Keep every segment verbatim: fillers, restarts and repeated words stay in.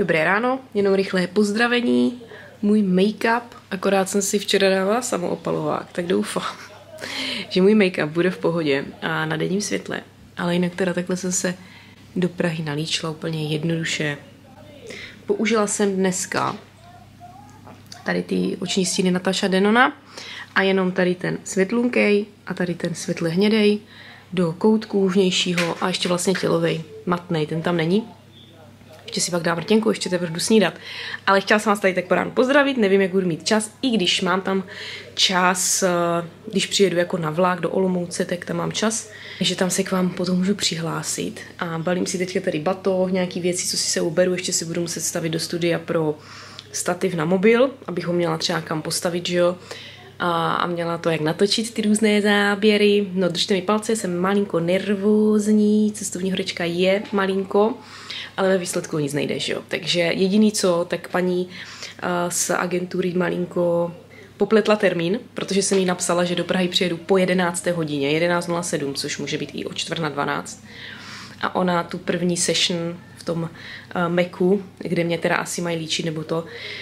Dobré ráno, jenom rychlé pozdravení. Můj make-up, akorát jsem si včera dávala samoopalovák, tak doufám, že můj make-up bude v pohodě a na denním světle. Ale jinak teda takhle jsem se do Prahy nalíčila úplně jednoduše. Použila jsem dneska tady ty oční stíny Natasha Denona a jenom tady ten světlunkej a tady ten světle hnědej do koutku vnějšího a ještě vlastně tělovej, matnej, ten tam není. Ještě si pak dám rtěnku, ještě teprve jdu snídat. Ale chtěla jsem vás tady tak po ránu pozdravit, nevím, jak budu mít čas, i když mám tam čas, když přijedu jako na vlak do Olomouce, tak tam mám čas, že tam se k vám potom můžu přihlásit. A balím si teďka tady batoh, nějaký věci, co si se uberu, ještě si budu muset stavit do studia pro stativ na mobil, abych ho měla třeba kam postavit, že jo. A, a měla to jak natočit ty různé záběry. No držte mi palce, jsem malinko nervózní, cestovní horečka je malinko, ale ve výsledku nic nejde, že jo. Takže jediný co, tak paní uh, z agentury malinko popletla termín, protože jsem jí napsala, že do Prahy přijedu po jedenácté hodině, jedenáct nula sedm, což může být i o čtvrt na dvanáct. A ona tu první session v tom uh, Macu, kde mě teda asi mají líčit nebo to,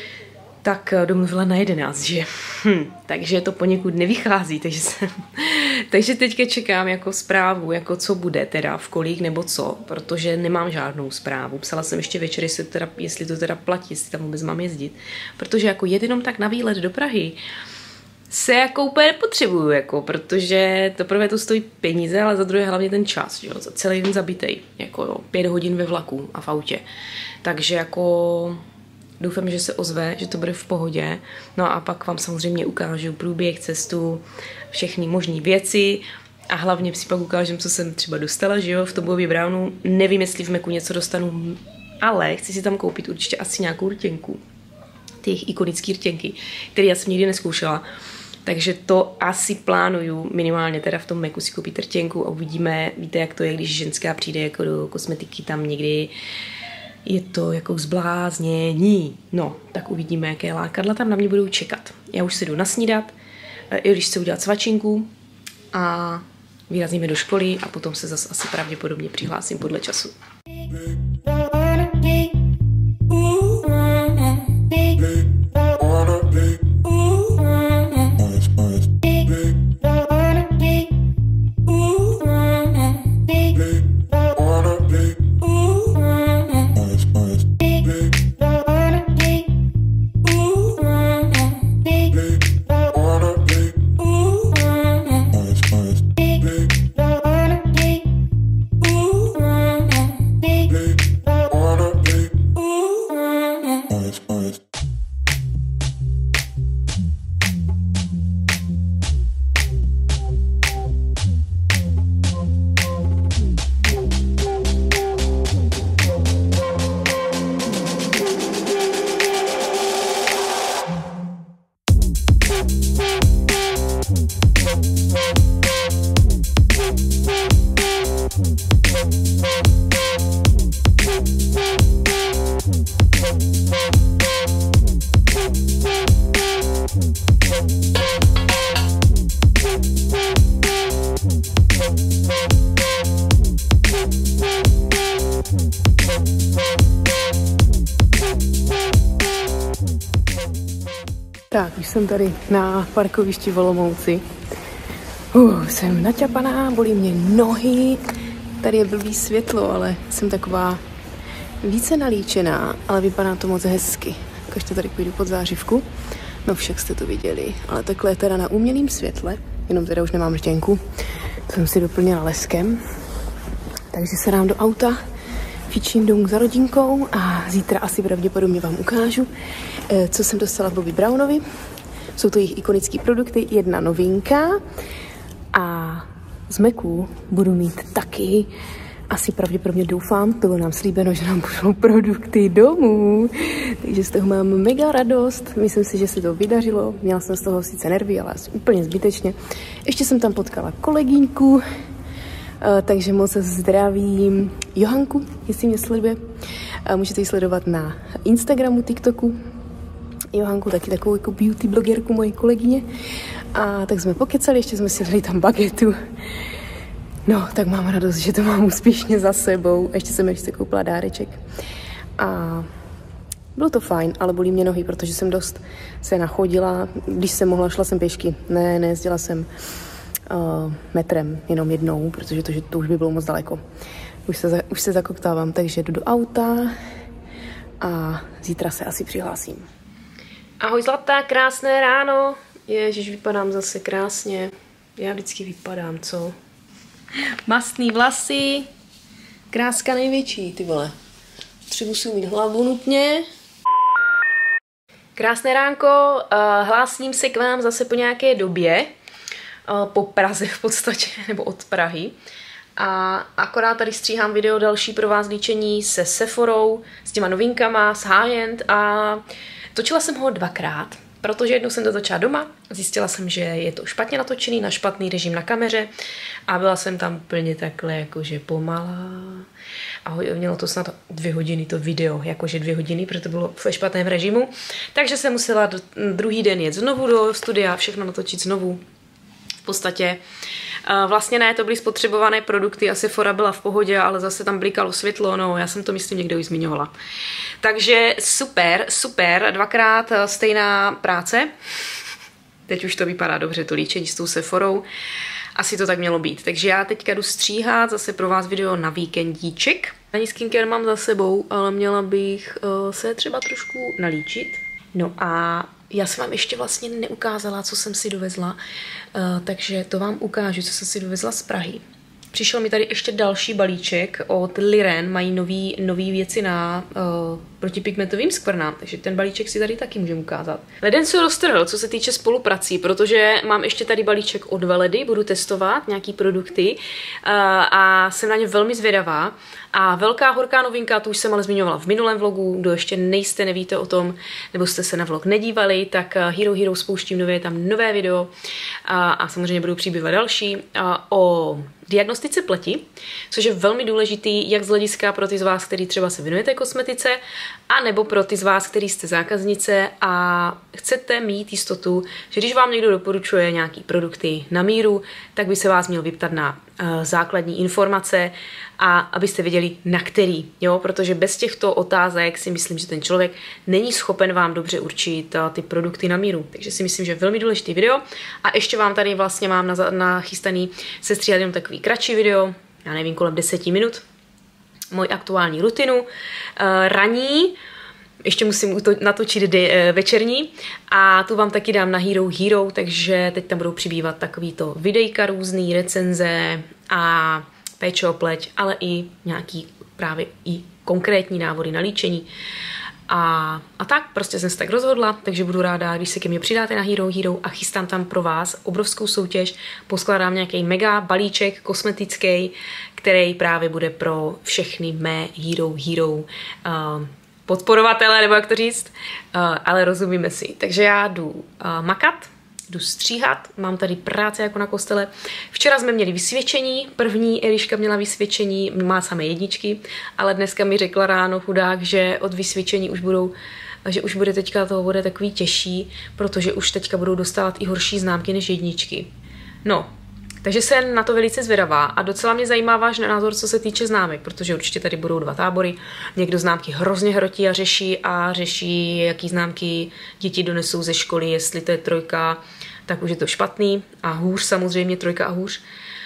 tak domluvila na jedenáct, že? Hm, takže to poněkud nevychází, takže, jsem, takže teďka čekám jako zprávu, jako co bude teda, v kolik nebo co, protože nemám žádnou zprávu. Psala jsem ještě večer, jestli to teda, jestli to teda platí, jestli tam vůbec mám jezdit, protože jako jet jenom tak na výlet do Prahy se jako úplně nepotřebuju, jako, protože to prvé to stojí peníze, ale za druhé hlavně ten čas, jo, za celý den zabitej, jako jo, pět hodin ve vlaku a v autě, takže jako doufám, že se ozve, že to bude v pohodě. No a pak vám samozřejmě ukážu průběh, cestu, všechny možné věci a hlavně si pak ukážem, co jsem třeba dostala, že jo, v tom Bobby Brownu. Nevím, jestli v Macu něco dostanu, ale chci si tam koupit určitě asi nějakou rtěnku. Ty jejich ikonické rtěnky, které já jsem nikdy neskoušela. Takže to asi plánuju minimálně teda v tom Macu si koupit rtěnku a uvidíme, víte, jak to je, když ženská přijde jako do kosmetiky tam někdy. Je to jako zbláznění. No, tak uvidíme, jaké lákadla tam na mě budou čekat. Já už se jdu nasnídat, i když chci udělat svačinku a vyrazíme do školy a potom se zase asi pravděpodobně přihlásím podle času. Tak, už jsem tady na parkovišti v Olomouci. Uh, jsem naťapaná, bolí mě nohy, tady je blbý světlo, ale jsem taková více nalíčená, ale vypadá to moc hezky. Každý tady půjdu pod zářivku, no však jste to viděli, ale takhle je teda na umělém světle, jenom teda už nemám rtěnku, to jsem si doplnila leskem, takže se dám do auta, fičím domů za rodinkou a zítra asi pravděpodobně vám ukážu, co jsem dostala v Bobby Brownovi. Jsou to jejich ikonické produkty, jedna novinka a z Macu budu mít taky, asi pravděpodobně doufám, bylo nám slíbeno, že nám budou produkty domů, takže z toho mám mega radost, myslím si, že se to vydařilo, měla jsem z toho sice nervy, ale asi úplně zbytečně. Ještě jsem tam potkala kolegyňku, takže moc zdravím Johanku, jestli mě sleduje. Můžete ji sledovat na Instagramu, TikToku. Johanku, taky takovou jako beauty blogerku, moje kolegyně. A tak jsme pokecali, ještě jsme si dali tam bagetu. No, tak mám radost, že to mám úspěšně za sebou. Ještě jsem ještě koupila dáreček. A Bylo to fajn, ale bolí mě nohy, protože jsem dost se nachodila. Když jsem mohla, šla jsem pěšky. Ne, nejezdila jsem uh, metrem jenom jednou, protože to, že to už by bylo moc daleko. Už se, už se zakoktávám, takže jdu do auta a zítra se asi přihlásím. Ahoj zlatá, krásné ráno. Ježiš, vypadám zase krásně. Já vždycky vypadám, co? Mastný vlasy. Kráska největší, ty vole. Třeba musím mít hlavu nutně. Krásné ránko, hlásím se k vám zase po nějaké době. Po Praze v podstatě, nebo od Prahy. A akorát tady stříhám video další pro vás líčení se Sephorou, s těma novinkama, s high-end a točila jsem ho dvakrát, protože jednou jsem to točila doma, zjistila jsem, že je to špatně natočený, na špatný režim na kameře a byla jsem tam úplně takhle jakože pomalá a mělo to snad dvě hodiny to video, jakože dvě hodiny, protože to bylo ve špatném režimu, takže jsem musela druhý den jet znovu do studia, všechno natočit znovu. V podstatě vlastně ne, to byly spotřebované produkty a Sephora byla v pohodě, ale zase tam blikalo světlo, no já jsem to myslím někde už zmiňovala. Takže super, super, dvakrát stejná práce. Teď už to vypadá dobře, to líčení s tou Sephorou. Asi to tak mělo být. Takže já teďka jdu stříhat zase pro vás video na víkendíček. Ani skincare mám za sebou, ale měla bych uh, se třeba trošku nalíčit. No a já jsem vám ještě vlastně neukázala, co jsem si dovezla, uh, takže to vám ukážu, co jsem si dovezla z Prahy. Přišel mi tady ještě další balíček od Liren, mají nový, nový věci na uh, protipigmentovým skvrnám, takže ten balíček si tady taky můžeme ukázat. Leden se roztrhl, co se týče spoluprací, protože mám ještě tady balíček od Veledy, budu testovat nějaký produkty uh, a jsem na ně velmi zvědavá. A velká horká novinka, tu už jsem ale zmiňovala v minulém vlogu, kdo ještě nejste, nevíte o tom, nebo jste se na vlog nedívali, tak Hero Hero spouštím nově, tam nové video a, a samozřejmě budou přibývat další a, o diagnostice pleti, což je velmi důležitý, jak z hlediska pro ty z vás, kteří třeba se věnujete kosmetice, a nebo pro ty z vás, kteří jste zákaznice a chcete mít jistotu, že když vám někdo doporučuje nějaký produkty na míru, tak by se vás měl vyptat na uh, základní informace a abyste věděli, na který, jo, protože bez těchto otázek si myslím, že ten člověk není schopen vám dobře určit uh, ty produkty na míru. Takže si myslím, že je velmi důležitý video. A ještě vám tady vlastně mám na, na chystaný sestříhat jenom takový kratší video, já nevím, kolem deseti minut, moji aktuální rutinu, uh, ranní, ještě musím natočit de, uh, večerní a tu vám taky dám na Hero Hero, takže teď tam budou přibývat takovýto videjka různý, recenze a péče o pleť, ale i nějaký právě i konkrétní návody na líčení. A, a tak, prostě jsem se tak rozhodla, takže budu ráda, když se ke mně přidáte na Hero Hero a chystám tam pro vás obrovskou soutěž, poskládám nějaký mega balíček kosmetický, který právě bude pro všechny mé Hero Hero uh, podporovatele, nebo jak to říct, uh, ale rozumíme si. Takže já jdu uh, makat, jdu stříhat, mám tady práce jako na kostele. Včera jsme měli vysvědčení, první Eliška měla vysvědčení, má samé jedničky, ale dneska mi řekla ráno chudák, že od vysvědčení už budou, že už bude teďka toho bude takový těžší, protože už teďka budou dostávat i horší známky než jedničky. No, takže jsem na to velice zvědavá a docela mě zajímá váš názor, co se týče známek, protože určitě tady budou dva tábory. Někdo známky hrozně hrotí a řeší a řeší, jaký známky děti donesou ze školy, jestli to je trojka, tak už je to špatný a hůř samozřejmě, trojka a hůř.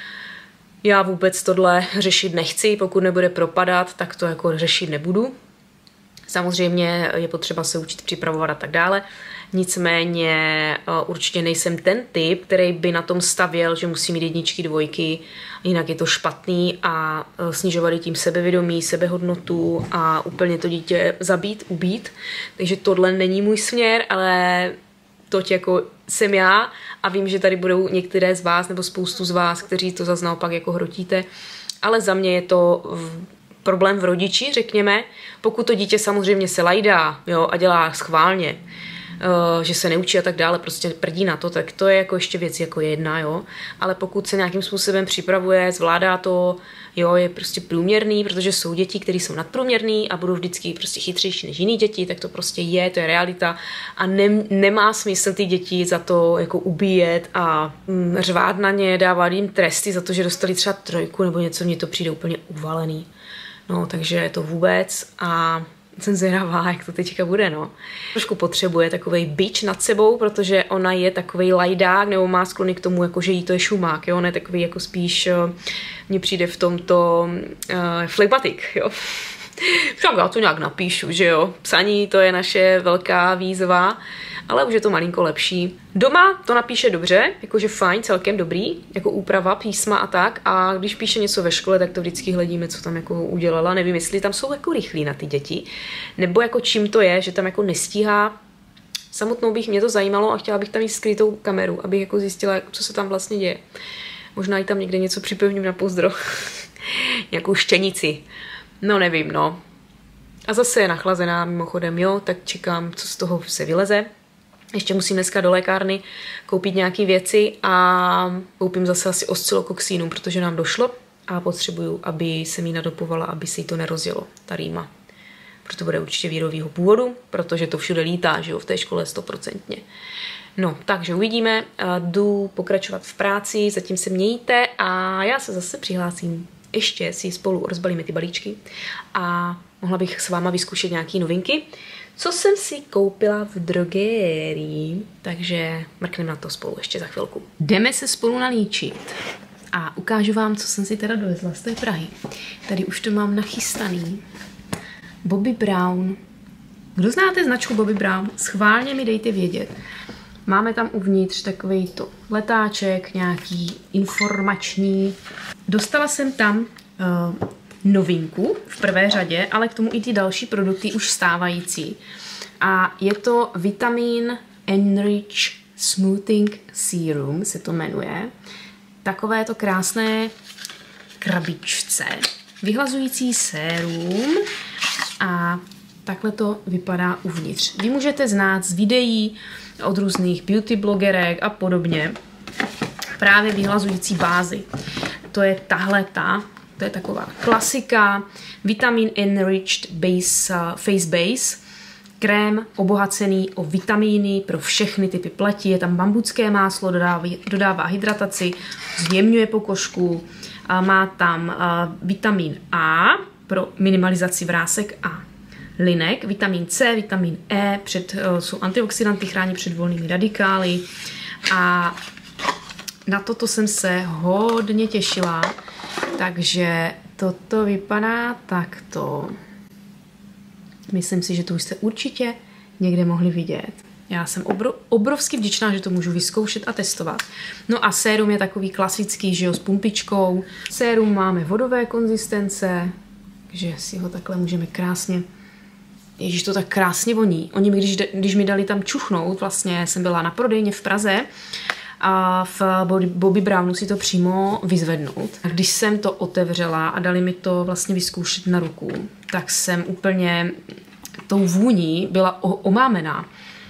Já vůbec tohle řešit nechci, pokud nebude propadat, tak to jako řešit nebudu. Samozřejmě je potřeba se učit připravovat a tak dále. Nicméně určitě nejsem ten typ, který by na tom stavěl, že musí mít jedničky, dvojky, jinak je to špatný a snižovat tím sebevědomí, sebehodnotu a úplně to dítě zabít, ubít. Takže tohle není můj směr, ale toť jako jsem já a vím, že tady budou některé z vás nebo spoustu z vás, kteří to zase naopak jako hrotíte, ale za mě je to v problém v rodiči, řekněme, pokud to dítě samozřejmě se lajdá, jo, a dělá schválně, uh, že se neučí a tak dále, prostě prdí na to, tak to je jako ještě věc jako jedna, jo, ale pokud se nějakým způsobem připravuje, zvládá to, jo, je prostě průměrný, protože jsou děti, které jsou nadprůměrný a budou vždycky prostě chytřejší než jiný děti, tak to prostě je, to je realita a ne, nemá smysl ty děti za to jako ubíjet a mm, řvát na ně, dávat jim tresty za to, že dostali třeba trojku nebo něco, mně to přijde úplně uvalený. No, takže to vůbec a Jsem zvědavá, jak to teďka bude, no. Trošku potřebuje takovej bič nad sebou, protože ona je takovej lajdák, nebo má sklony k tomu, jako že jí to je šumák, jo. On je takový jako spíš, mně přijde v tomto uh, flegmatik, jo. Však já to nějak napíšu, že jo. Psaní to je naše velká výzva, ale už je to malinko lepší. Doma to napíše dobře, jakože fajn, celkem dobrý, jako úprava písma a tak. A když píše něco ve škole, tak to vždycky hledíme, co tam jako udělala. Nevím, jestli tam jsou jako rychlí na ty děti, nebo jako čím to je, že tam jako nestíhá. Samotnou bych mě to zajímalo a chtěla bych tam mít skrytou kameru, abych jako zjistila, co se tam vlastně děje. Možná i tam někde něco připevním na pouzdro. Nějakou štěnici. No nevím, no. A zase je nachlazená mimochodem, jo, tak čekám, co z toho se vyleze. Ještě musím dneska do lékárny koupit nějaké věci a koupím zase asi oscilokoxínu, protože nám došlo a potřebuju, aby se mi nadopovala, aby se jí to nerozjelo, ta rýma. Protože to bude určitě vírovýho původu, protože to všude lítá, že jo, v té škole stoprocentně. No, takže uvidíme, jdu pokračovat v práci, zatím se mějte a já se zase přihlásím. Ještě si spolu rozbalíme ty balíčky a mohla bych s váma vyzkoušet nějaké novinky, co jsem si koupila v drogerii, takže mrkneme na to spolu ještě za chvilku. Jdeme se spolu nalíčit a ukážu vám, co jsem si teda dovezla z té Prahy. Tady už to mám nachystaný. Bobbi Brown. Kdo znáte značku Bobbi Brown? Schválně mi dejte vědět. Máme tam uvnitř takový to letáček, nějaký informační. Dostala jsem tam uh, novinku v prvé řadě, ale k tomu i ty další produkty už stávající. A je to Vitamin Enrich Smoothing Serum, se to jmenuje. Takové to krásné krabičce. Vyhlazující sérum a takhle to vypadá uvnitř. Vy můžete znát z videí od různých beauty blogerek a podobně právě vyhlazující bázy. To je tahle ta, to je taková klasika, Vitamin Enriched base, uh, Face Base, krém obohacený o vitamíny pro všechny typy pleti, je tam bambucké máslo, dodává, dodává hydrataci, zjemňuje pokožku, a má tam uh, vitamin A pro minimalizaci vrásek a linek, vitamin C, vitamin E, před, uh, jsou antioxidanty, chrání před volnými radikály a na toto jsem se hodně těšila, takže toto vypadá takto. Myslím si, že to už jste určitě někde mohli vidět. Já jsem obro, obrovsky vděčná, že to můžu vyzkoušet a testovat. No a sérum je takový klasický, že jo, s pumpičkou. Sérum máme vodové konzistence, takže si ho takhle můžeme krásně... Ježíš, to tak krásně voní. Oni mi, když, když mi dali tam čuchnout, vlastně jsem byla na prodejně v Praze, a v Bobbi Brownu si to přímo vyzvednout. A když jsem to otevřela a dali mi to vlastně vyzkoušet na ruku, tak jsem úplně tou vůní byla omámená.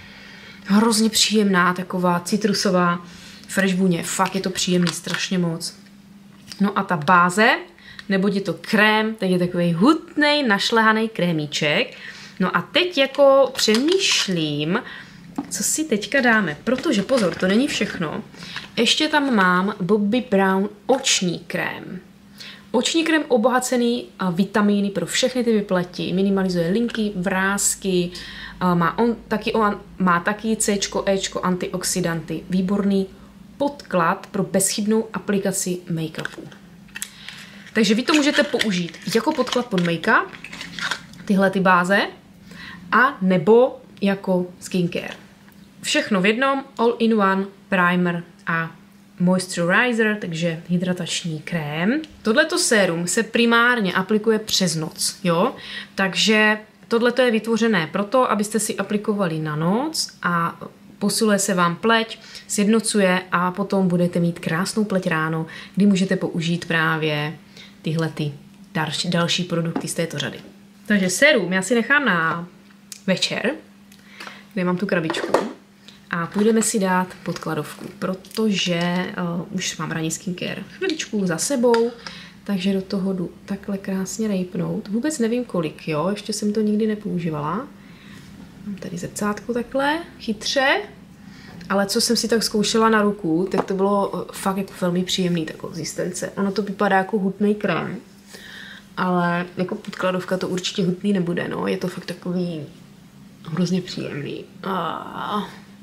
Hrozně příjemná, taková citrusová fresh vůně. Fakt je to příjemný, strašně moc. No a ta báze, neboť je to krém, tak je takový hutnej, našlehaný krémíček. No a teď jako přemýšlím, co si teďka dáme, protože pozor, to není všechno. Ještě tam mám Bobbi Brown oční krém. Oční krém obohacený vitamíny pro všechny typy pleti, minimalizuje linky, vrásky, má, on, taky, on, má taky C, E, antioxidanty, výborný podklad pro bezchybnou aplikaci make-upu. Takže vy to můžete použít jako podklad pod make-up, tyhle ty báze, a nebo jako skincare. Všechno v jednom, all-in-one, primer a moisturizer, takže hydratační krém. Tohleto sérum se primárně aplikuje přes noc, jo? Takže tohleto je vytvořené proto, abyste si aplikovali na noc a posiluje se vám pleť, sjednocuje a potom budete mít krásnou pleť ráno, kdy můžete použít právě tyhle ty další, další produkty z této řady. Takže sérum já si nechám na večer, kde mám tu krabičku. A půjdeme si dát podkladovku, protože uh, už mám ranní skincare chviličku za sebou, takže do toho jdu takhle krásně rejpnout. Vůbec nevím kolik, jo, ještě jsem to nikdy nepoužívala. Mám tady zrcátko takhle, chytře, ale co jsem si tak zkoušela na ruku, tak to bylo uh, fakt jako velmi příjemný ta konzistence. Ono to vypadá jako hutný krém. ale jako podkladovka to určitě hutný nebude, no. Je to fakt takový hrozně příjemný. A...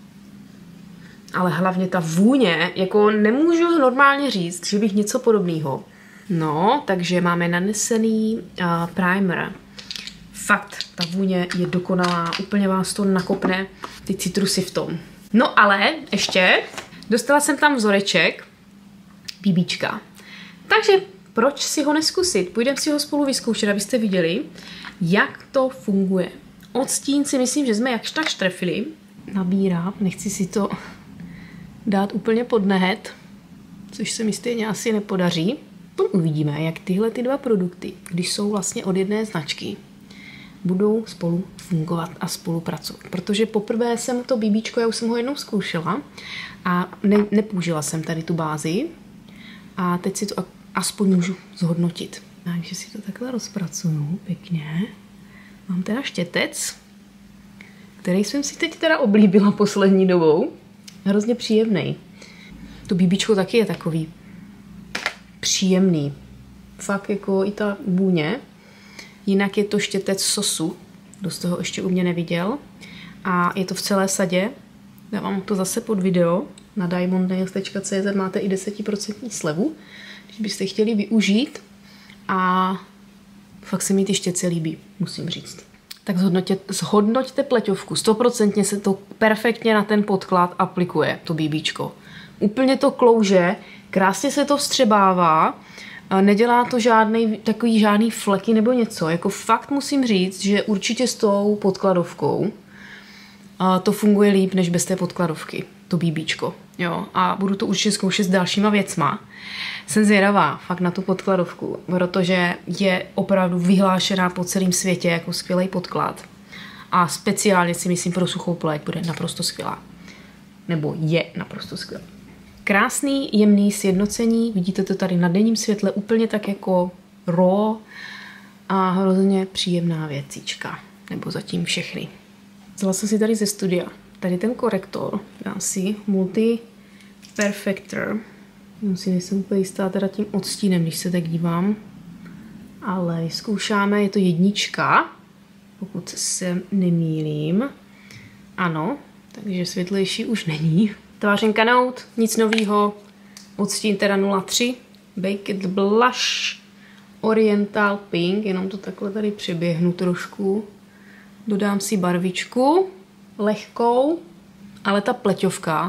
Ale hlavně ta vůně, jako nemůžu normálně říct, že bych něco podobného. No, takže máme nanesený uh, primer. Fakt, ta vůně je dokonalá, úplně vás to nakopne, ty citrusy v tom. No ale ještě dostala jsem tam vzoreček BBčka. Takže proč si ho neskusit? Půjdeme si ho spolu vyzkoušet, abyste viděli, jak to funguje. Odstín si myslím, že jsme jakž tak štrefili. Nabírám, nechci si to dát úplně pod nehet, což se mi stejně asi nepodaří. Uvidíme, jak tyhle ty dva produkty, když jsou vlastně od jedné značky, budou spolu fungovat a spolupracovat. Protože poprvé jsem to BBčko, já už jsem ho jednou zkoušela a ne, nepoužila jsem tady tu bázi a teď si to aspoň můžu zhodnotit. Takže si to takhle rozpracuju pěkně. Mám teda štětec, který jsem si teď teda oblíbila poslední dobou. Hrozně příjemný. To BBčko taky je takový příjemný. Fakt jako i ta vůně. Jinak je to štětec sosu. Kdo z toho ještě u mě neviděl. A je to v celé sadě. Dávám to zase pod video. Na diamond nails tečka cé zet máte i deset procent slevu, když byste chtěli využít. A fakt se mi ty štětce líbí, musím říct. Tak zhodnoťte, zhodnoťte pleťovku. Stoprocentně se to perfektně na ten podklad aplikuje, to BBčko. Úplně to klouže, krásně se to vstřebává, nedělá to žádný, takový žádný fleky nebo něco. Jako fakt musím říct, že určitě s tou podkladovkou to funguje líp, než bez té podkladovky, to BBčko. Jo, a budu to určitě zkoušet s dalšíma věcma. Jsem zvědavá fakt na tu podkladovku, protože je opravdu vyhlášená po celém světě jako skvělý podklad. A speciálně si myslím pro suchou pleť bude naprosto skvělá. Nebo je naprosto skvělá. Krásný, jemný sjednocení, vidíte to tady na denním světle úplně tak jako raw a hrozně příjemná věcička. Nebo zatím všechny. Vzala jsem si tady ze studia. Tady ten korektor, dám si Multi Perfector. Si nejsem úplně jistá teda tím odstínem, když se tak dívám. Ale zkoušáme, je to jednička, pokud se nemýlím. Ano, takže světlejší už není. Tvářenka Note, nic novýho. Odstín teda nula tři. Baked Blush Oriental Pink, jenom to takhle tady přeběhnu trošku. Dodám si barvičku, lehkou, ale ta pleťovka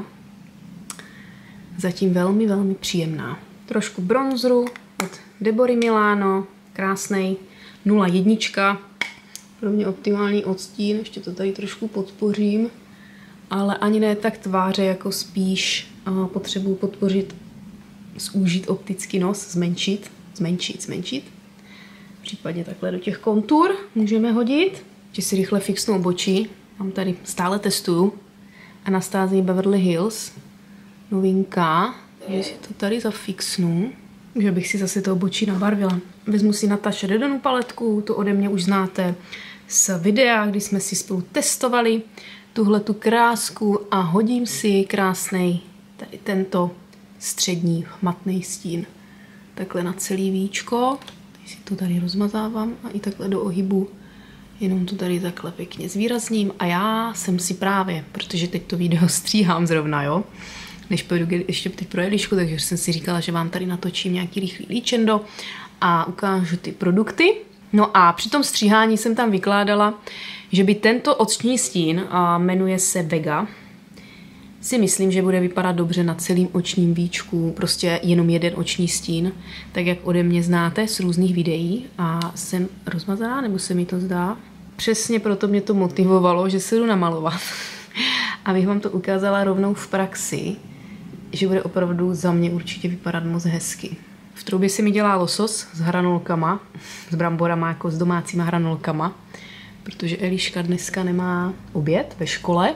zatím velmi, velmi příjemná. Trošku bronzeru od Debory Milano, krásnej, nula jedna, pro mě optimální odstín, ještě to tady trošku podpořím, ale ani ne tak tváře, jako spíš uh, potřebuji podpořit, zúžit optický nos, zmenšit, zmenšit, zmenšit. Případně takhle do těch kontur můžeme hodit. Ještě si rychle fixnu obočí, mám tady, stále testuju, Anastasia Beverly Hills, novinka, takže si to tady zafixnu, že bych si zase to obočí nabarvila. Vezmu si Natasha Dedonu paletku, to ode mě už znáte z videa, kdy jsme si spolu testovali tuhle tu krásku a hodím si krásnej tady tento střední matný stín. Takhle na celý víčko, teď si to tady rozmazávám a i takhle do ohybu. Jenom to tady takhle pěkně zvýrazním a já jsem si právě, protože teď to video stříhám zrovna, jo, než pojedu ještě teď pro Elišku, takže jsem si říkala, že vám tady natočím nějaký rychlý líčendo a ukážu ty produkty. No a při tom stříhání jsem tam vykládala, že by tento oční stín, a jmenuje se Vega, si myslím, že bude vypadat dobře na celým očním víčku, prostě jenom jeden oční stín, tak jak ode mě znáte z různých videí a jsem rozmazaná, nebo se mi to zdá. Přesně proto mě to motivovalo, že se jdu namalovat, abych vám to ukázala rovnou v praxi, že bude opravdu za mě určitě vypadat moc hezky. V troubě se mi dělá losos s hranolkama, s bramborama jako s domácíma hranolkama, protože Eliška dneska nemá oběd ve škole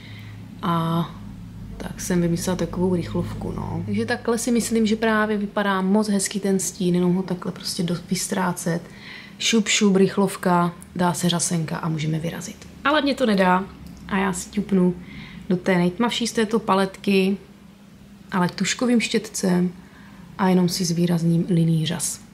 a tak jsem vymyslela takovou rychlovku, no. Takže takhle si myslím, že právě vypadá moc hezky ten stín, jenom ho takhle prostě vystrácet. Šup, šup, rychlovka, dá se řasenka a můžeme vyrazit. Ale mě to nedá a já si ťupnu do té nejtmavší z této paletky, ale tuškovým štětcem a jenom si zvýrazním linii řas.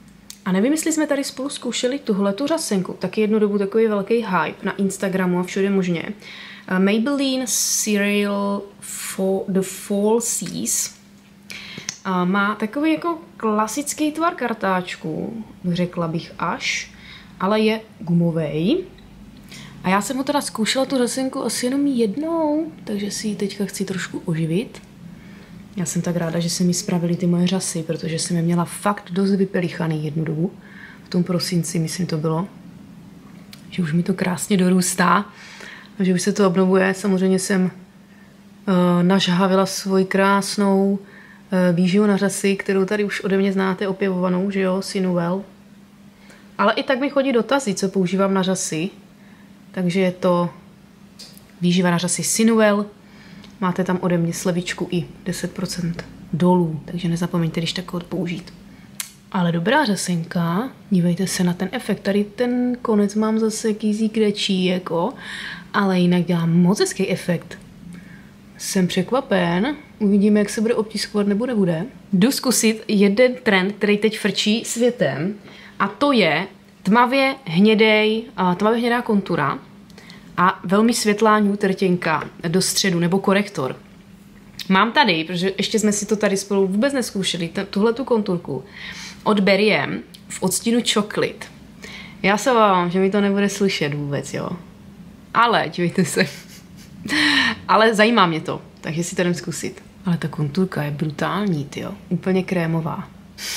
A nevím, jestli jsme tady spolu zkoušeli tuhletu řasenku. Taky jednu dobu takový velký hype na Instagramu a všude možně. Uh, Maybelline Cereal for the Fall Seas. Uh, má takový jako klasický tvar kartáčku, řekla bych až, ale je gumovej. A já jsem ho teda zkoušela tu řasenku asi jenom jednou, takže si ji teďka chci trošku oživit. Já jsem tak ráda, že se mi spravily ty moje řasy, protože jsem je měla fakt dost vypelichaný jednu dobu. V tom prosinci, myslím, to bylo. Že už mi to krásně dorůstá. A že už se to obnovuje. Samozřejmě jsem uh, nažhavila svoji krásnou uh, výživu na řasy, kterou tady už ode mě znáte opěvovanou, že jo, Sinuel. Ale i tak mi chodí dotazy, co používám na řasy. Takže je to výživa na řasy Sinuel. Máte tam ode mě slevičku i deset procent dolů, takže nezapomeňte, když takovou použít. Ale dobrá řasenka, dívejte se na ten efekt. Tady ten konec mám zase jakýsi kratší, jako, ale jinak dělám moc hezký efekt. Jsem překvapen, uvidíme, jak se bude obtiskovat nebo nebude. Jdu zkusit jeden trend, který teď frčí světem, a to je tmavě hnědej, tmavě hnědá kontura a velmi světlá nude rtěnka do středu, nebo korektor. Mám tady, protože ještě jsme si to tady spolu vůbec neskoušeli, tuhle tu konturku od Beriem v odstínu Chocolate. Já se obávám, že mi to nebude slyšet vůbec, jo. Ale, dívejte se. Ale zajímá mě to, takže si to jdem zkusit. Ale ta konturka je brutální, tyjo. Úplně krémová.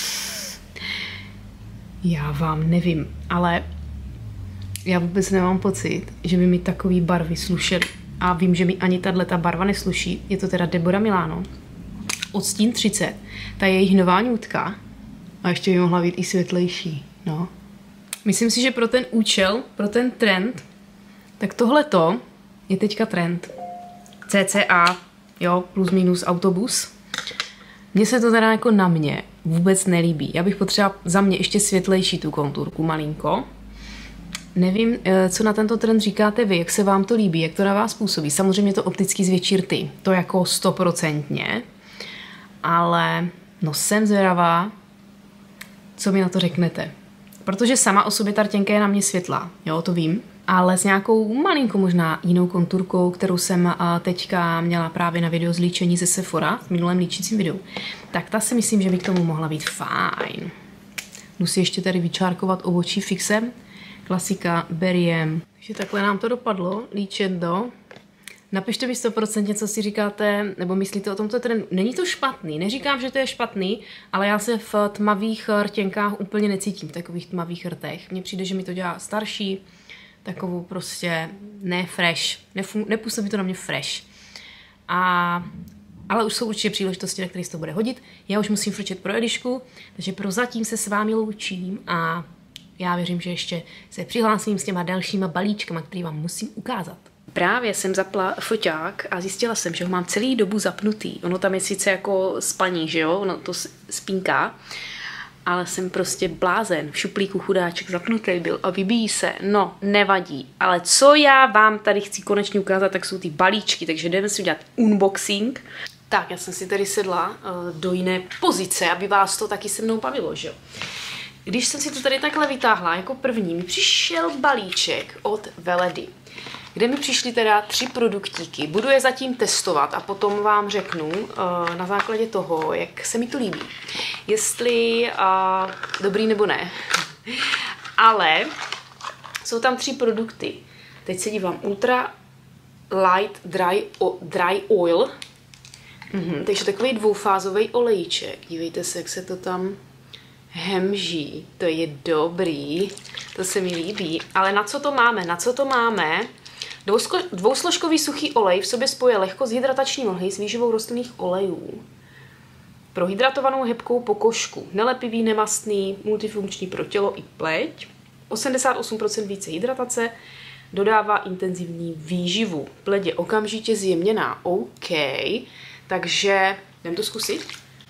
Já vám nevím, ale já vůbec nemám pocit, že by mi takový barvy slušely. A vím, že mi ani tato barva nesluší. Je to teda Deborah Milano. Odstín třicet. Ta jejich nová nutka. A ještě by mohla být i světlejší. No. Myslím si, že pro ten účel, pro ten trend, tak tohleto je teďka trend. C C A, jo, plus minus autobus. Mně se to teda jako na mě vůbec nelíbí. Já bych potřeba za mě ještě světlejší tu konturku, malinko. Nevím, co na tento trend říkáte vy, jak se vám to líbí, jak to na vás působí. Samozřejmě to opticky zvětší rty, to jako stoprocentně. Ale no jsem zvědavá, co mi na to řeknete. Protože sama o sobě ta rtěnka je na mě světlá, jo, to vím. Ale s nějakou malinkou možná jinou konturkou, kterou jsem teďka měla právě na video z líčení ze Sephora, v minulém líčícím videu, tak ta si myslím, že by k tomu mohla být fajn. Musí ještě tady vyčárkovat obočí fixem. Klasika Beriem. Takže takhle nám to dopadlo, líčet do. Napište mi sto procent, co si říkáte, nebo myslíte o tomto trendu. Není to špatný, neříkám, že to je špatný, ale já se v tmavých rtěnkách úplně necítím, v takových tmavých rtech. Mně přijde, že mi to dělá starší, takovou prostě ne fresh, Nefun- nepůsobí to na mě fresh. A, ale už jsou určitě příležitosti, na které se to bude hodit. Já už musím frčet pro Elišku, takže prozatím se s vámi loučím a já věřím, že ještě se přihlásím s těma dalšíma balíčkama, který vám musím ukázat. Právě jsem zapla foťák a zjistila jsem, že ho mám celý dobu zapnutý. Ono tam je sice jako spaní, že jo, ono to spínká, ale jsem prostě blázen. V šuplíku chudáček zapnutý byl a vybíjí se. No, nevadí. Ale co já vám tady chci konečně ukázat, tak jsou ty balíčky, takže jdeme si udělat unboxing. Tak, já jsem si tady sedla uh, do jiné pozice, aby vás to taky se mnou bavilo, že jo. Když jsem si to tady takhle vytáhla, jako první mi přišel balíček od Veledy, kde mi přišly teda tři produktíky. Budu je zatím testovat a potom vám řeknu uh, na základě toho, jak se mi to líbí. Jestli uh, dobrý nebo ne. Ale jsou tam tři produkty. Teď se dívám. Ultra Light Dry, o, dry Oil. Mhm, takže takový dvoufázový olejček. Dívejte se, jak se to tam hemží. To je dobrý. To se mi líbí. Ale na co to máme? Na co to máme? Dvousložkový suchý olej v sobě spojuje lehkost hydratační mlhy s výživou rostlinných olejů. Pro hydratovanou hebkou pokožku. Nelepivý, nemastný, multifunkční pro tělo i pleť. osmdesát osm procent více hydratace. Dodává intenzivní výživu. Pleť je okamžitě zjemněná. OK. Takže jdem to zkusit.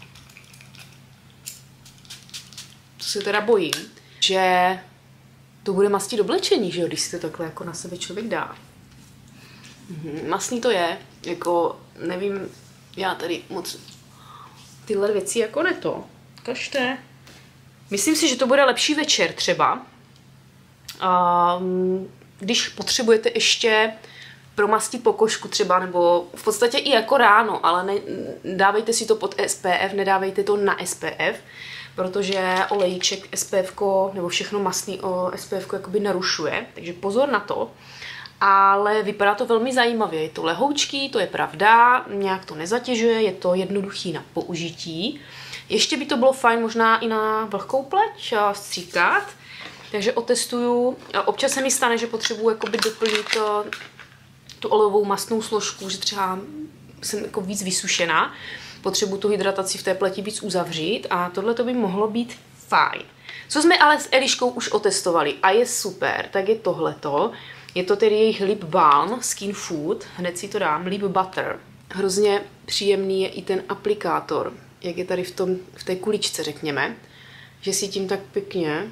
To se teda bojím, že to bude mastit oblečení, že jo, když si to takhle jako na sebe člověk dá. Mhm, masný to je, jako nevím, já tady moc tyhle věci jako ne to. Kažte. Myslím si, že to bude lepší večer třeba. Um, když potřebujete ještě promastit pokožku třeba, nebo v podstatě i jako ráno, ale ne, dávejte si to pod S P F, nedávejte to na S P F, protože olejček S P F nebo všechno mastný o S P F jakoby narušuje, takže pozor na to. Ale vypadá to velmi zajímavě, je to lehoučký, to je pravda, nějak to nezatěžuje, je to jednoduchý na použití. Ještě by to bylo fajn možná i na vlhkou pleť stříkat, takže otestuju. Občas se mi stane, že potřebuji jakoby doplnit tu olejovou mastnou složku, že třeba jsem jako víc vysušená, potřebuji tu hydrataci v té pleti víc uzavřít a tohle to by mohlo být fajn. Co jsme ale s Eliškou už otestovali a je super, tak je tohleto. Je to tedy jejich lip balm, Skin Food, hned si to dám, lip butter. Hrozně příjemný je i ten aplikátor, jak je tady v, tom, v té kuličce, řekněme, že si tím tak pěkně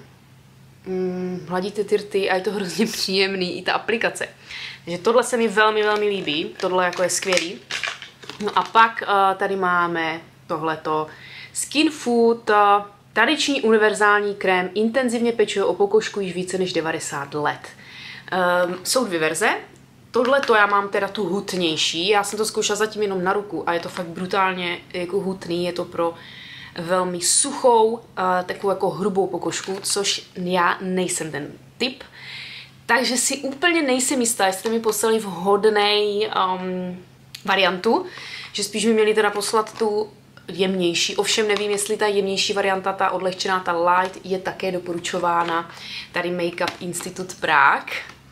mm, hladíte ty rty a je to hrozně příjemný, i ta aplikace. Takže tohle se mi velmi, velmi líbí, tohle jako je skvělý. No a pak uh, tady máme tohleto Skin Food, uh, tradiční univerzální krém, intenzivně pečuje o pokožku již více než devadesát let. Um, jsou dvě verze. Tohle to já mám teda tu hutnější. Já jsem to zkoušela zatím jenom na ruku a je to fakt brutálně jako hutný. Je to pro velmi suchou, uh, takovou jako hrubou pokožku, což já nejsem ten typ. Takže si úplně nejsem jistá, jestli mi poslali vhodnej um, variantu, že spíš mi měli teda poslat tu jemnější. Ovšem nevím, jestli ta jemnější varianta, ta odlehčená, ta light, je také doporučována tady Make-up Institute Prague.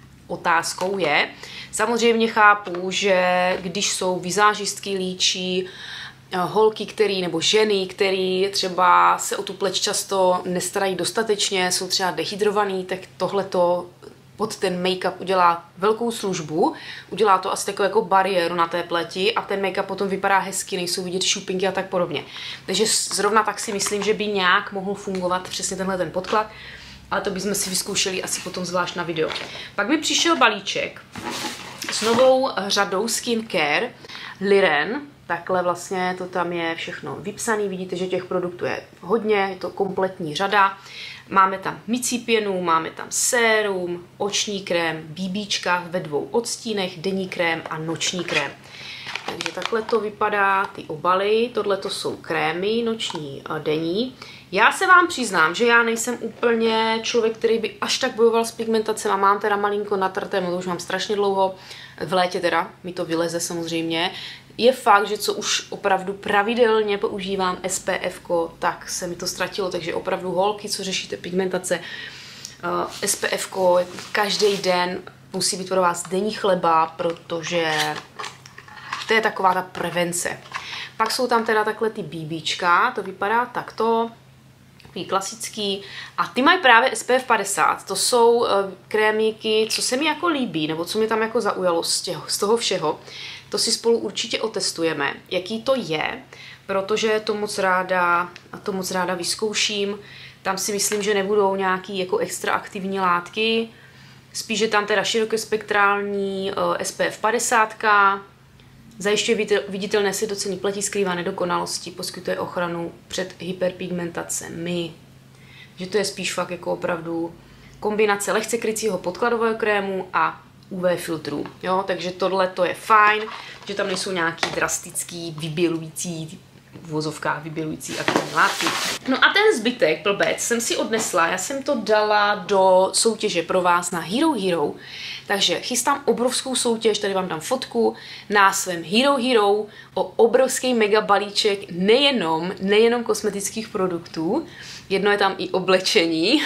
Otázkou je, samozřejmě chápu, že když jsou vizážistky, líčí, holky, který, nebo ženy, který třeba se o tu pleť často nestarají dostatečně, jsou třeba dehydrovaný, tak tohleto pod ten make-up udělá velkou službu, udělá to asi takovou jako bariéru na té pleti a ten make-up potom vypadá hezky, nejsou vidět šupinky a tak podobně. Takže zrovna tak si myslím, že by nějak mohl fungovat přesně tenhle ten podklad, ale to bychom si vyzkoušeli asi potom zvlášť na video. Pak mi přišel balíček s novou řadou skincare Liren. Takhle vlastně to tam je všechno vypsané, vidíte, že těch produktů je hodně, je to kompletní řada. Máme tam mycí pěnu, máme tam sérum, oční krém, BBčka ve dvou odstínech, denní krém a noční krém. Takže takhle to vypadá ty obaly, tohle to jsou krémy, noční a denní. Já se vám přiznám, že já nejsem úplně člověk, který by až tak bojoval s pigmentacemi a mám teda malinko natrté, no to už mám strašně dlouho, v létě teda mi to vyleze samozřejmě. Je fakt, že co už opravdu pravidelně používám S P F ko, tak se mi to ztratilo, takže opravdu holky, co řešíte pigmentace, uh, S P F ko každý den musí být pro vás denní chleba, protože to je taková ta prevence. Pak jsou tam teda takhle ty BBčka, to vypadá takto, takový klasický, a ty mají právě S P F padesát, to jsou uh, krémíky, co se mi jako líbí, nebo co mi tam jako zaujalo z, těho, z toho všeho. To si spolu určitě otestujeme, jaký to je, protože to moc ráda, to moc ráda vyzkouším. Tam si myslím, že nebudou nějaký jako extra aktivní látky, spíš, že tam teda širokospektrální uh, S P F padesát, zajišťuje viditelné sjednocení pleti, skrývá nedokonalosti, poskytuje ochranu před hyperpigmentacemi. Že to je spíš fakt jako opravdu kombinace lehce krycího podkladového krému a U V filtrů, jo, takže tohle to je fajn, že tam nejsou nějaký drastický, vybělující, v vozovkách vybělující aktivní látky. No a ten zbytek, blbec, jsem si odnesla, já jsem to dala do soutěže pro vás na Hero Hero, takže chystám obrovskou soutěž, tady vám dám fotku na svém Hero Hero o obrovský mega balíček nejenom, nejenom kosmetických produktů, jedno je tam i oblečení,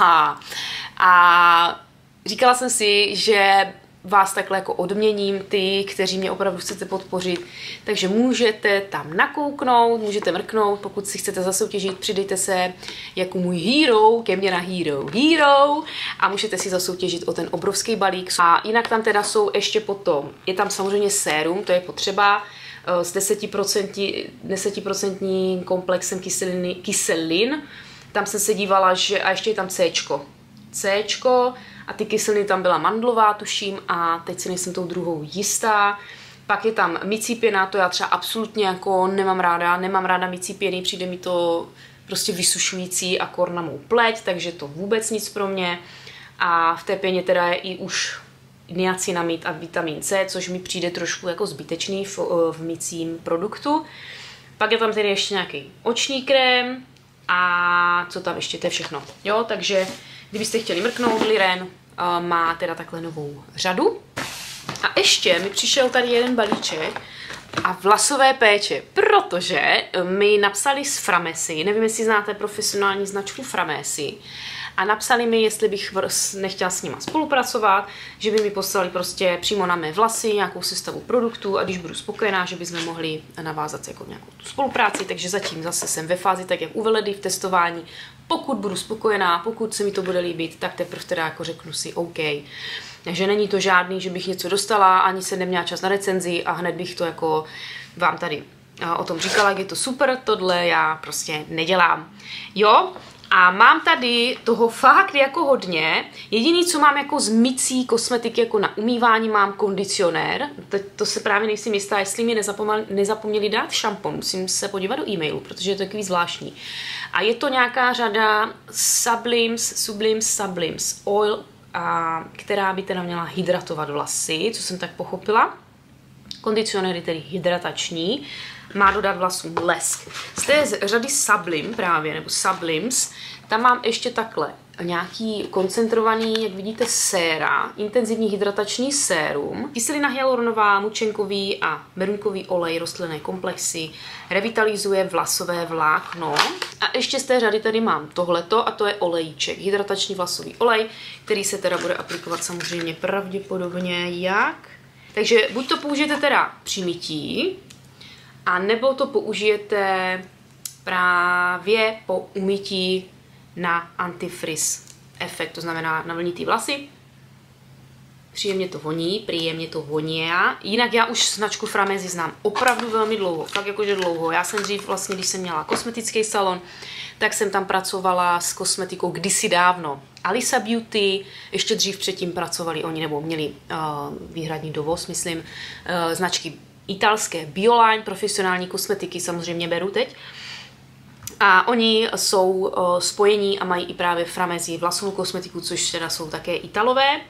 a říkala jsem si, že vás takhle jako odměním, ty, kteří mě opravdu chcete podpořit, takže můžete tam nakouknout, můžete mrknout, pokud si chcete zasoutěžit, přidejte se jako můj hero, ke mně na Hero Hero a můžete si zasoutěžit o ten obrovský balík. A jinak tam teda jsou ještě potom, je tam samozřejmě sérum, to je potřeba, s deset procent komplexem kyseliny, kyselin, tam jsem se dívala, že, a ještě je tam Cčko. Cčko, a ty kyseliny tam byla mandlová, tuším, a teď si nejsem tou druhou jistá. Pak je tam mycí pěna, to já třeba absolutně jako nemám ráda, nemám ráda mycí pěny, přijde mi to prostě vysušující akor na mou pleť, takže to vůbec nic pro mě. A v té pěně teda je i už niacinamid a vitamin C, což mi přijde trošku jako zbytečný v, v mycím produktu. Pak je tam tedy ještě nějaký oční krém a co tam ještě, to je všechno. Jo, takže kdybyste chtěli mrknout, Liren uh, má teda takhle novou řadu. A ještě mi přišel tady jeden balíček a vlasové péče, protože mi napsali z Framesy, nevím, jestli znáte profesionální značku Framesy, a napsali mi, jestli bych nechtěla s nima spolupracovat, že by mi poslali prostě přímo na mé vlasy nějakou sestavu produktů a když budu spokojená, že bychom mohli navázat jako nějakou tu spolupráci, takže zatím zase jsem ve fázi tak, jak u Veledy v testování. Pokud budu spokojená, pokud se mi to bude líbit, tak teprve teda jako řeknu si OK. Takže není to žádný, že bych něco dostala, ani se neměla čas na recenzi a hned bych to jako vám tady o tom říkala, jak je to super, tohle já prostě nedělám. Jo? A mám tady toho fakt jako hodně. Jediný, co mám jako z mycí kosmetiky, jako na umývání, mám kondicionér. Teď to se právě nejsem jistá, jestli mi nezapomněli dát šampon. Musím se podívat do e-mailu, protože je to takový zvláštní. A je to nějaká řada Sublims, Sublims, Sublims Oil, a která by teda měla hydratovat vlasy, co jsem tak pochopila. Kondicionér je tedy hydratační. Má dodat vlasům blesk. Z té řady Sublim právě, nebo Sublims, tam mám ještě takhle nějaký koncentrovaný, jak vidíte, séra, intenzivní hydratační sérum, kyselina hyaluronová, mučenkový a merunkový olej, rostlinné komplexy, revitalizuje vlasové vlákno. A ještě z té řady tady mám tohleto a to je olejček, hydratační vlasový olej, který se teda bude aplikovat samozřejmě pravděpodobně jak? Takže buď to použijete teda při mytí, a nebo to použijete právě po umytí na antifrizz efekt, to znamená na vlnitý vlasy. Příjemně to voní, příjemně to voní. Jinak já už značku Framesy znám opravdu velmi dlouho, fakt jakože dlouho. Já jsem dřív vlastně, když jsem měla kosmetický salon, tak jsem tam pracovala s kosmetikou kdysi dávno. Alisa Beauty, ještě dřív předtím pracovali oni, nebo měli uh, výhradní dovoz, myslím, uh, značky italské Bioline, profesionální kosmetiky samozřejmě beru teď. A oni jsou uh, spojení a mají i právě Framesy vlasovou kosmetiku, což teda jsou také Italové.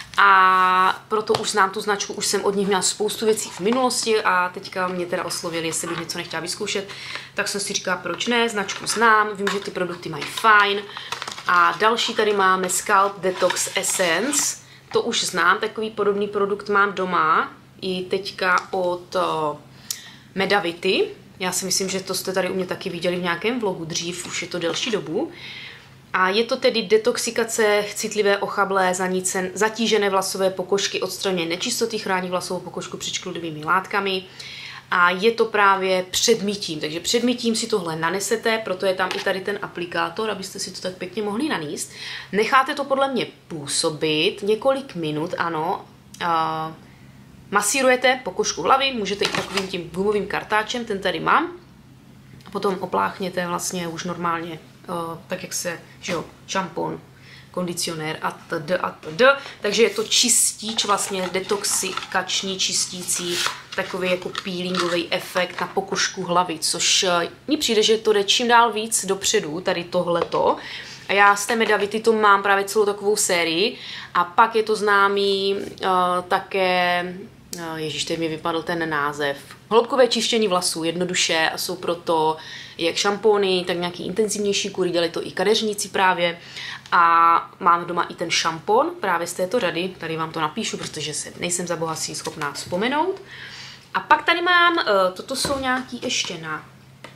A proto už znám tu značku, už jsem od nich měla spoustu věcí v minulosti a teďka mě teda oslovili, jestli bych něco nechtěla vyzkoušet. Tak jsem si říkala, proč ne, značku znám, vím, že ty produkty mají fajn. A další tady máme Scalp Detox Essence, to už znám, takový podobný produkt mám doma, i teďka od uh, Medavity. Já si myslím, že to jste tady u mě taky viděli v nějakém vlogu dřív, už je to delší dobu. A je to tedy detoxikace citlivé, ochablé, zanícen, zatížené vlasové pokožky, odstraňuje nečistoty, chrání vlasovou pokožku před škodlivými látkami. A je to právě před mytím, takže před mytím si tohle nanesete, proto je tam i tady ten aplikátor, abyste si to tak pěkně mohli naníst. Necháte to podle mě působit několik minut, ano. Uh, masírujete pokožku hlavy, můžete i takovým tím gumovým kartáčem, ten tady mám. A potom opláchněte vlastně už normálně, uh, tak jak se, že jo, šampon, kondicionér a td. a td. Takže je to čistič, vlastně detoxikační, čistící, takový jako peelingový efekt na pokožku hlavy, což uh, mně přijde, že to jde čím dál víc dopředu, tady tohleto. A já z té Medavity to mám právě celou takovou sérii. A pak je to známý uh, také, uh, ježiš, teď mi vypadl ten název, hloubkové čištění vlasů, jednoduše, a jsou proto jak šampóny, tak nějaký intenzivnější kury, dělají to i kadeřníci právě. A mám doma i ten šampon právě z této řady, tady vám to napíšu, protože se nejsem za boha si schopná vzpomenout. A pak tady mám, uh, toto jsou nějaký ještě na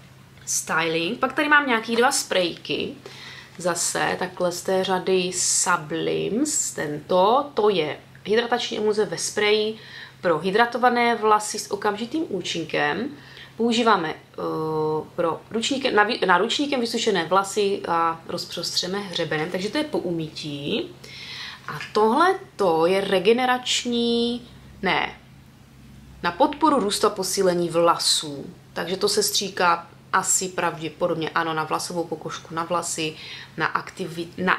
styling, pak tady mám nějaký dva sprejky, zase takhle z té řady Sublims, tento, to je hydratační emulze ve spreji pro hydratované vlasy s okamžitým účinkem. Používáme uh, pro ručníkem, na, na ručníkem vysušené vlasy a rozprostřeme hřebenem, takže to je po umytí. A tohle to je regenerační, ne, na podporu růstu a posílení vlasů. Takže to se stříká asi pravděpodobně ano na vlasovou pokožku, na vlasy, na, aktivi, na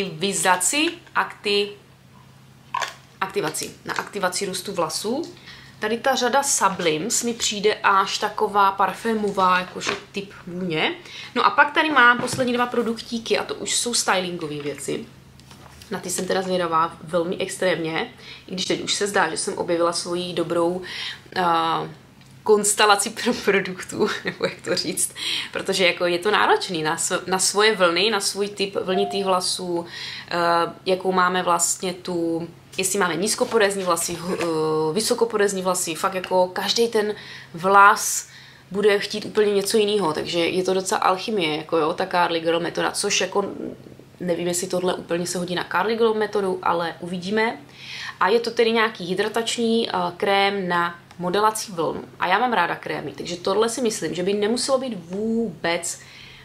aktivizaci, akti, aktivaci, na aktivaci růstu vlasů. Tady ta řada Sublims mi přijde až taková parfémová, jakože typ vůně. No a pak tady mám poslední dva produktíky a to už jsou stylingové věci. Na ty jsem teda zvědavá velmi extrémně, i když teď už se zdá, že jsem objevila svoji dobrou uh, konstelaci pro produktů, nebo jak to říct, protože jako je to náročný na, na svoje vlny, na svůj typ vlnitých vlasů, uh, jakou máme vlastně tu, jestli máme nízkoporezní vlasy, uh, vysokoporezní vlasy, fakt jako každý ten vlas bude chtít úplně něco jiného, takže je to docela alchymie, jako jo, ta Carly Girl metoda, což jako nevím, jestli tohle úplně se hodí na Carly Girl metodu, ale uvidíme. A je to tedy nějaký hydratační uh, krém na modelací vln. A já mám ráda krémy, takže tohle si myslím, že by nemuselo být vůbec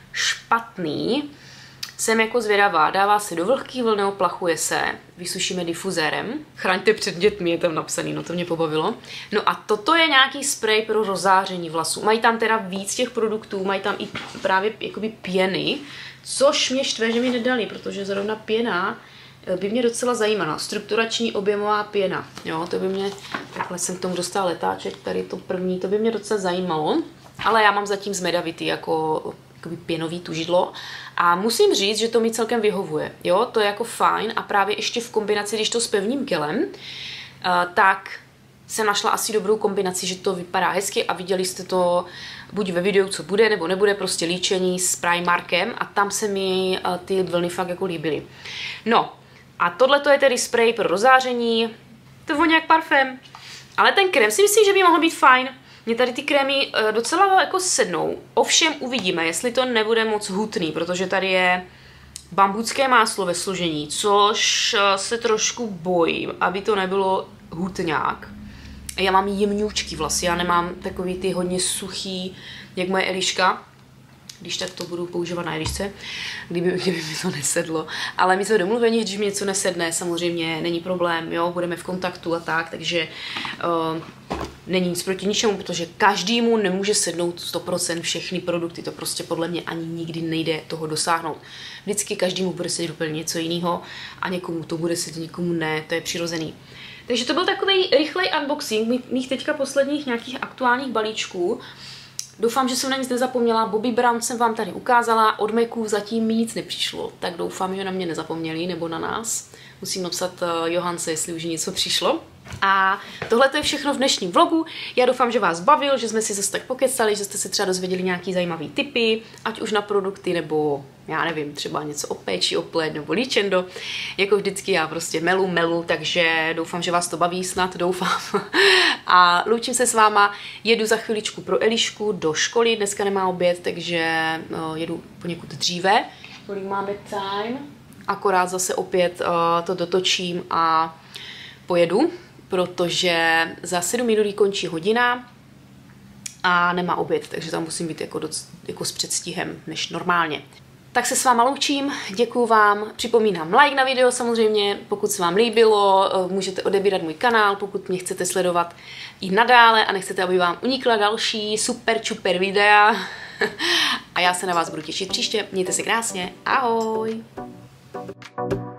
špatný. Jsem jako zvědavá, dává se do vlhký vlny, oplachuje se, vysušíme difuzérem. Chraňte před dětmi, je tam napsaný, no to mě pobavilo. No a toto je nějaký sprej pro rozáření vlasů. Mají tam teda víc těch produktů, mají tam i právě jakoby pěny, což mě štve, že mi nedali, protože zrovna pěna by mě docela zajímala. Strukturační objemová pěna. Jo, to by mě, takhle jsem k tomu dostala letáček, tady to první, to by mě docela zajímalo. Ale já mám zatím z Medavity jako jakoby pěnový tužidlo a musím říct, že to mi celkem vyhovuje. Jo, to je jako fajn a právě ještě v kombinaci, když to s pevným gelem, tak jsem našla asi dobrou kombinaci, že to vypadá hezky a viděli jste to buď ve videu, co bude, nebo nebude, prostě líčení s Primarkem a tam se mi ty vlny fakt jako líbily. No a tohle to je tedy spray pro rozáření, to voní jak parfém, ale ten krém si myslím, že by mohl být fajn. Mně tady ty krémy docela jako sednou, ovšem uvidíme, jestli to nebude moc hutný, protože tady je bambucké máslo ve složení, což se trošku bojím, aby to nebylo hutňák. Já mám jemňoučký vlasy, já nemám takový ty hodně suchý, jak moje Eliška, když tak to budu používat na Elišce, kdyby, kdyby mi to nesedlo. Ale my jsme domluveni, když mi něco nesedne, samozřejmě není problém, jo, budeme v kontaktu a tak, takže uh, není nic proti ničemu, protože každému nemůže sednout sto procent všechny produkty, to prostě podle mě ani nikdy nejde toho dosáhnout. Vždycky každému bude sedět úplně něco jiného a někomu to bude sedět, někomu ne, to je přirozený. Takže to byl takový rychlej unboxing mých teďka posledních nějakých aktuálních balíčků. Doufám, že jsem na nic nezapomněla. Bobbi Brown jsem vám tady ukázala, od Maců zatím mi nic nepřišlo, tak doufám, že na mě nezapomněli, nebo na nás. Musím napsat Johance, jestli už něco přišlo. A tohle to je všechno v dnešním vlogu. Já doufám, že vás bavil, že jsme si zase tak pokecali, že jste se třeba dozvěděli nějaký zajímavý tipy, ať už na produkty, nebo já nevím, třeba něco o péči, o plét nebo líčendo. Jako vždycky já prostě melu, melu, takže doufám, že vás to baví, snad doufám. A loučím se s váma, jedu za chviličku pro Elišku do školy, dneska nemá oběd, takže no, jedu poněkud dříve. Kolik máme time? Akorát zase opět uh, to dotočím a pojedu, protože za sedm minut končí hodina a nemá oběd, takže tam musím být jako, doc, jako s předstihem než normálně. Tak se s váma loučím, děkuju vám, připomínám like na video samozřejmě, pokud se vám líbilo, můžete odebírat můj kanál, pokud mě chcete sledovat i nadále a nechcete, aby vám unikla další super čuper videa. A já se na vás budu těšit příště, mějte se krásně, ahoj!